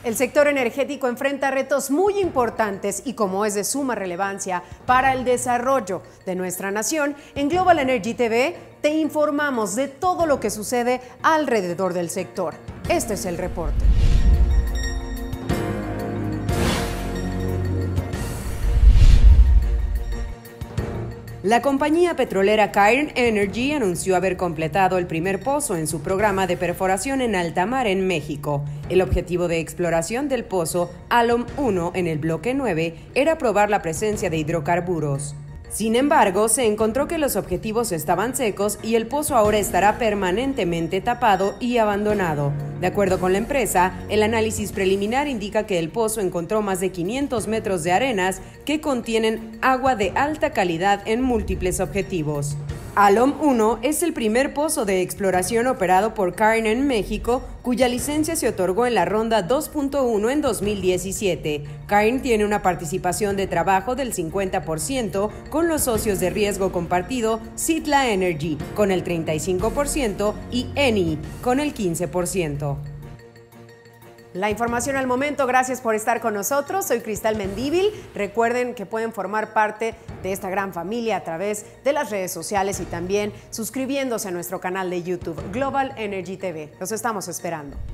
El sector energético enfrenta retos muy importantes y como es de suma relevancia para el desarrollo de nuestra nación, en Global Energy TV te informamos de todo lo que sucede alrededor del sector. Este es el reporte. La compañía petrolera Cairn Energy anunció haber completado el primer pozo en su programa de perforación en alta mar en México. El objetivo de exploración del pozo Alum 1 en el bloque 9 era probar la presencia de hidrocarburos. Sin embargo, se encontró que los objetivos estaban secos y el pozo ahora estará permanentemente tapado y abandonado. De acuerdo con la empresa, el análisis preliminar indica que el pozo encontró más de 500 metros de arenas que contienen agua de alta calidad en múltiples objetivos. Alum 1 es el primer pozo de exploración operado por Cairn en México, cuya licencia se otorgó en la ronda 2.1 en 2017. Cairn tiene una participación de trabajo del 50% con los socios de riesgo compartido Sitla Energy con el 35% y Eni con el 15%. La información al momento, gracias por estar con nosotros, soy Cristal Mendívil. Recuerden que pueden formar parte de esta gran familia a través de las redes sociales y también suscribiéndose a nuestro canal de YouTube Global Energy TV. Los estamos esperando.